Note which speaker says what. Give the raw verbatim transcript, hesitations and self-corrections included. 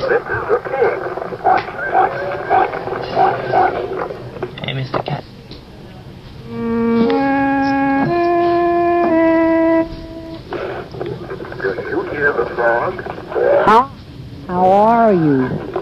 Speaker 1: This is the pig.
Speaker 2: Hey, Mister Cat.
Speaker 1: Do you hear the frog?
Speaker 3: How, how are you?